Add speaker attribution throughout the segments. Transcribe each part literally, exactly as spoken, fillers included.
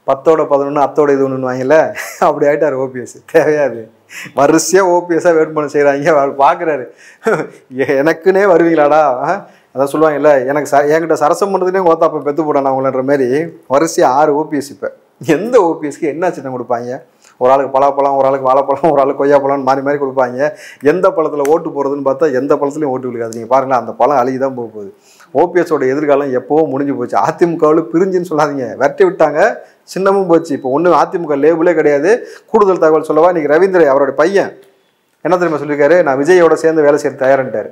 Speaker 1: பத்தோட பதினொன்று அத்தோட இது ஒன்று வாங்கல அப்படி ஆகிட்டார் ஓபிஎஸ். தேவையாது வரிசையாக ஓபிஎஸ்ஸாக வேட்புமனு செய்கிறாங்க. அவர் பார்க்குறாரு, எனக்குன்னே வருவீங்களாடா, அதான் சொல்லுவாங்கல்ல, எனக்கு ச என்கிட்ட சரசம் பண்ணுறதுனே ஓத்தாப்ப பெற்று போடான் அவங்களன்ற மாதிரி வரிசையாக ஆறு ஓபிஎஸ். இப்போ எந்த ஓபிஎஸ்க்கு என்ன சின்னம் கொடுப்பாங்க? ஒரு ஆளுக்கு பலாப்பழம், ஒரு ஆளுக்கு வாழைப்பழம், ஒரு ஆளுக்கு கொய்யாப்பழம்னு மாறி மாறி கொடுப்பாங்க. எந்த பழத்தில் ஓட்டு போகிறதுன்னு பார்த்தா எந்த பழத்துலையும் ஓட்டு விழுக்காது. நீங்கள் பாருங்களேன், அந்த பழம் அழுகி தான் போக போகுது. ஓபிஎஸோட எதிர்காலம் எப்போவோ முடிஞ்சு போச்சு. அதிமுகவில் பிரிஞ்சுன்னு சொல்லாதீங்க, விரட்டி விட்டாங்க, சின்னமும் போச்சு. இப்போ ஒன்றும் அதிமுக லேபிளே கிடையாது. கூடுதல் தகவல் சொல்லவா, இன்றைக்கி ரவீந்திர அவரோட பையன் என்ன தெரியுமா சொல்லியிருக்காரு, நான் விஜயோட சேர்ந்து வேலை செய்ய தயாரிட்டார்.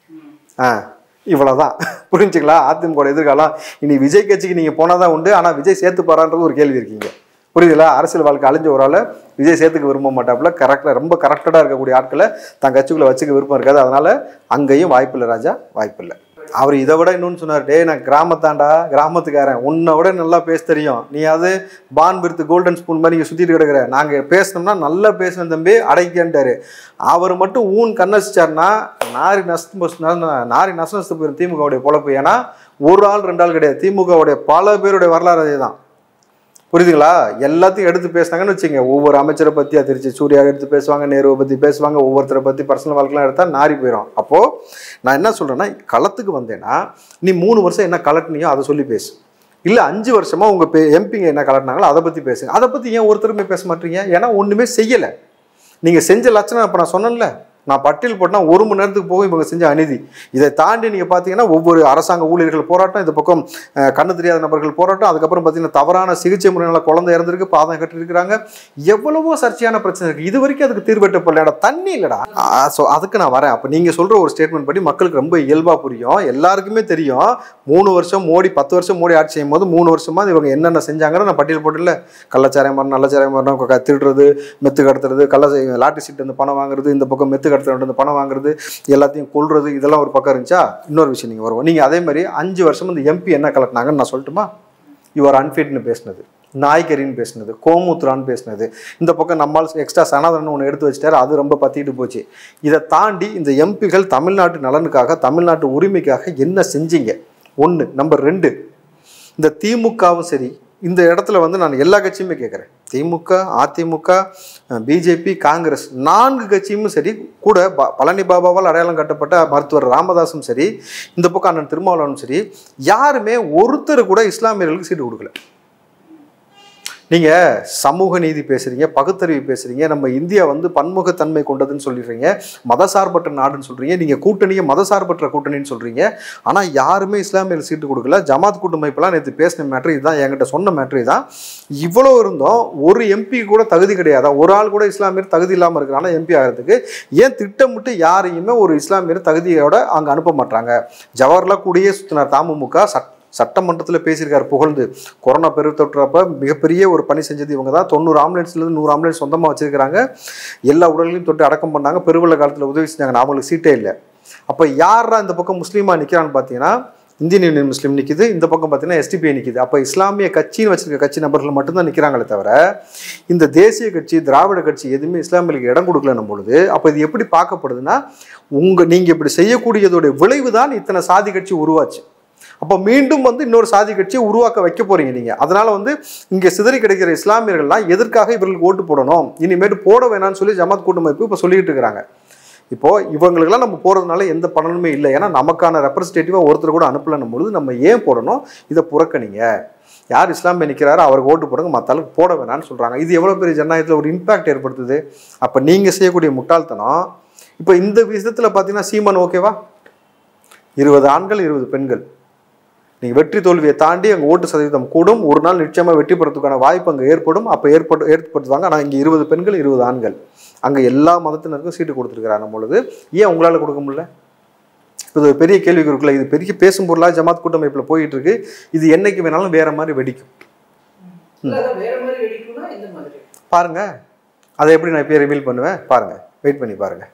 Speaker 1: ஆ இவ்வளோதான், புரிஞ்சுங்களா? அதிமுக எதிர்காலம் இனி விஜய் கட்சிக்கு நீங்கள் போனால் தான் உண்டு. ஆனால் விஜய் சேர்த்து போகிறான்றது ஒரு கேள்வி இருக்கீங்க, புரியுதுங்களா? அரசியல் வாழ்க்கை அழிஞ்ச ஒரு ஆள் விஜய் சேர்த்துக்க விரும்ப மாட்டாப்புல. கரெக்டாக ரொம்ப கரெக்டாக இருக்கக்கூடிய ஆட்களை தன் கட்சிக்குள்ளே வச்சுக்க விருப்பம் இருக்காது. அதனால் அங்கேயும் வாய்ப்பில்லை ராஜா, வாய்ப்பில்லை. அவர் இதை விட இன்னொன்று சொன்னார், டே நான் கிராமத்தாண்டா, கிராமத்துக்காரன், உன்னை விட நல்லா பேச தெரியும், நீ அது பான் விருத்து கோல்டன் ஸ்பூன் மாதிரி நீங்கள் சுற்றிட்டு கிடக்குற, நாங்கள் பேசணும்னா நல்லா பேசுவேன் தம்பி, அடைக்கன்ட்டார். அவர் மட்டும் ஊன் கண்ணசிச்சார்னா நாரி நஷ்ட நாரி நஷ்ட நஷ்ட போயிடும் திமுகவுடைய பொழப்பு. ஏன்னா ஒரு ஆள் ரெண்டு ஆள் கிடையாது, திமுகவுடைய பல பேருடைய வரலாறு அதே தான், புரியுதுங்களா? எல்லாத்தையும் எடுத்து பேசினாங்கன்னு வச்சுங்க, ஒவ்வொரு அமைச்சரை பற்றி அதிர்ச்சி சூர்யா எடுத்து பேசுவாங்க, நேருவை பற்றி பேசுவாங்க, ஒவ்வொருத்தரை பற்றி பர்சனல் வாழ்க்கைலாம் எடுத்தால் நாரி போயிடும். அப்போது நான் என்ன சொல்கிறேன்னா, களத்துக்கு வந்தேன்னா நீ மூணு வருஷம் என்ன கலட்டினியோ அதை சொல்லி பேசு, இல்லை அஞ்சு வருஷமாக உங்கள் பே எம்பிங்க என்ன கலட்டினாங்களோ அதை பற்றி பேசுங்க. அதை பற்றி ஏன் ஒருத்தருமே பேச மாட்டீங்க? ஏன்னா ஒன்றுமே செய்யலை. நீங்கள் செஞ்ச லட்சணம் இப்போ நான் சொன்னேன்ல, நான் பட்டியல் போட்டால் ஒரு மணி நேரத்துக்கு போகும் இவங்க செஞ்ச அநீதி. இதை தாண்டி நீங்கள் பார்த்தீங்கன்னா ஒவ்வொரு அரசாங்க ஊழியர்கள் போராட்டம், இந்த பக்கம் கண்ணு தெரியாத நபர்கள் போராட்டம், அதுக்கப்புறம் பார்த்தீங்கன்னா தவறான சிகிச்சை முறையினால குழந்தை இறந்துருக்கு, பாதம் கட்டிருக்கிறாங்க, எவ்வளவோ சர்ச்சையான பிரச்சனை இருக்குது. இது வரைக்கும் அதுக்கு தீர்வெட்டப்படலடா, தண்ணி இல்லைடா. ஸோ அதுக்கு நான் வரேன். அப்போ நீங்கள் சொல்கிற ஒரு ஸ்டேட்மெண்ட் படி மக்களுக்கு ரொம்ப இயல்பாக புரியும், எல்லாருக்குமே தெரியும். மூணு வருஷம் மோடி பத்து வருஷம் மோடி ஆட்சி செய்யும் போது மூணு வருஷமாக இவங்க என்னென்ன செஞ்சாங்கன்னு நான் பட்டியல் போட்டில்ல, கள்ளச்சாராயம் மரம், நல்லச்சாராயம் மரம், திருடுறது, மெத்து கடத்துறது, கள்ள லாட்டரி சீட்டு வந்து பணம் வாங்குறது, இந்த பக்கம் மெத்து கடத்துறது பணம் வாங்குறது, எல்லாத்தையும் கொள்றது, இதெல்லாம் ஒரு பக்கம் இருந்துச்சா. இன்னொரு விஷயம் நீங்கள் வருவோம், நீங்கள் அதே மாதிரி அஞ்சு வருஷம் இந்த எம்பி என்ன கலட்டினாங்கன்னு நான் சொல்லட்டுமா? யுவர் அன்ஃபிட்னு பேசினது, நாய்கரின்னு பேசினது, கோமுத்ரான்னு பேசினது, இந்த பக்கம் நம்மால் எக்ஸ்ட்ரா சனாதனன் ஒன்று எடுத்து வச்சுட்டாரு, அது ரொம்ப பற்றிட்டு போச்சு. இதை தாண்டி இந்த எம்பிகள் தமிழ்நாட்டு நலனுக்காக, தமிழ்நாட்டு உரிமைக்காக என்ன செஞ்சீங்க? ஒன்று. நம்பர் ரெண்டு, இந்த திமுகவும் சரி, இந்த இடத்துல வந்து நான் எல்லா கட்சியுமே கேட்குறேன், திமுக, அதிமுக, பிஜேபி, காங்கிரஸ், நான்கு கட்சியும் சரி, கூட பழனி பாபாவால் அடையாளம் கட்டப்பட்ட மருத்துவர் ராமதாஸும் சரி, இந்த பக்கம் அண்ணன் திருமாவளவனும் சரி, யாருமே ஒருத்தர் கூட இஸ்லாமியர்களுக்கு சீட்டு கொடுக்கல. நீங்கள் சமூக நீதி பேசுகிறீங்க, பகுத்தறிவு பேசுகிறீங்க, நம்ம இந்தியா வந்து பன்முகத்தன்மை கொண்டதுன்னு சொல்லிடுறீங்க, மதசார்பற்ற நாடுன்னு சொல்கிறீங்க, நீங்கள் கூட்டணியை மதசார்பற்ற கூட்டணின்னு சொல்கிறீங்க. ஆனால் யாருமே இஸ்லாமியர்கள் சீட்டு கொடுக்கல. ஜமாத் கூட்டமைப்பெல்லாம் நேற்று பேசின மேட்ரு இதுதான், என்கிட்ட சொன்ன மேட்ரு இதுதான். இவ்வளோ இருந்தோம், ஒரு எம்பி கூட தகுதி கிடையாதா? ஒரு ஆள் கூட இஸ்லாமியர் தகுதி இல்லாமல் இருக்கிறானா எம்பி ஆகிறதுக்கு? ஏன் திட்டமிட்டு யாரையுமே ஒரு இஸ்லாமியர் தகுதியோட அங்கே அனுப்ப மாட்டாங்க? ஜவஹர்லால் கூடயே சுற்றினார் தமுமுக, சட்ட சட்டமன்றத்தில் பேசியிருக்காரு புகழ்ந்து. கொரோனா பெருந்தொற்றப்ப மிகப்பெரிய ஒரு பணி செஞ்சது இவங்க தான். தொண்ணூறு ஆம்புலன்ஸ்லேருந்து நூறு ஆம்புலன்ஸ் சொந்தமாக வச்சுருக்கிறாங்க, எல்லா உடல்களையும் தொட்டு அடக்கம் பண்ணாங்க, பெருவெள்ள காலத்தில் உதவி செஞ்சாங்க, அவங்களுக்கு சீட்டே இல்லை. அப்போ யாரா இந்த பக்கம் முஸ்லீமாக நிற்கிறான்னு பார்த்தீங்கன்னா இந்தியன் யூனியன் முஸ்லீம் நிற்கிது, இந்த பக்கம் பார்த்தீங்கன்னா எஸ்டிபிஐ நிற்கிது. அப்போ இஸ்லாமிய கட்சின்னு வச்சிருக்க கட்சி நபர்கள் மட்டும்தான் நிற்கிறாங்களே தவிர இந்த தேசிய கட்சி, திராவிட கட்சி எதுவுமே இஸ்லாமியர்களுக்கு இடம் கொடுக்கலன்னும் பொழுது அப்போ இது எப்படி பார்க்கப்படுதுன்னா, உங்கள் நீங்கள் இப்படி செய்யக்கூடியதோடைய விளைவு தான் இத்தனை சாதி கட்சி உருவாச்சு. அப்போ மீண்டும் வந்து இன்னொரு சாதி கட்சியை உருவாக்க வைக்க போறீங்க நீங்க. அதனால வந்து இங்கே சிதறி கிடைக்கிற இஸ்லாமியர்கள்லாம் எதற்காக இவர்களுக்கு ஓட்டு போடணும், இனிமேட்டு போட வேணாம்னு சொல்லி ஜமாத் கூட்டமைப்பு இப்போ சொல்லிட்டு இருக்கிறாங்க. இப்போ இவங்களுக்கெல்லாம் நம்ம போறதுனால எந்த பலனுமே இல்லை, ஏன்னா நமக்கான ரெப்ரஸன்டேட்டிவா ஒருத்தர் கூட அனுப்பலன்னும் பொழுது நம்ம ஏன் போடணும்? இதை புறக்கணிங்க. யார் இஸ்லாமிய நிற்கிறாரோ அவருக்கு ஓட்டு போடுங்க, மற்றாளுக்கு போட வேணான்னு சொல்றாங்க. இது எவ்வளோ பெரிய ஜனநாயகத்தில் ஒரு இம்பாக்ட் ஏற்படுத்துது. அப்போ நீங்க செய்யக்கூடிய முட்டாள்தனம். இப்போ இந்த விஷயத்தில் பார்த்தீங்கன்னா சீமான் ஓகேவா, இருபது ஆண்கள் இருபது பெண்கள், நீங்கள் வெற்றி தோல்வியை தாண்டி அங்கே ஓட்டு சதவீதம் கூடும், ஒரு நாள் நிச்சயமாக வெற்றி பெறதுக்கான வாய்ப்பு அங்கே ஏற்படும். அப்போ ஏற்பட்டு ஏற்படுத்துவாங்க. ஆனால் இங்கே இருபது பெண்கள் இருபது ஆண்கள், அங்கே எல்லா மதத்தினருக்கும் சீட்டு கொடுத்துருக்கிறாங்க பொழுது ஏன் உங்களால் கொடுக்க முடியல? இது ஒரு பெரிய கேள்விக்கு இருக்குல்ல. இது பெரிய பேசும் பொருளாக ஜமாத் கூட்டமைப்பில் போயிட்டு இருக்கு. இது என்னைக்கு வேணாலும் வேற மாதிரி வெடிக்கும். பாருங்க, அதை எப்படி நான் இப்போ ரிவீல் பண்ணுவேன் பாருங்க, வெயிட் பண்ணி பாருங்க.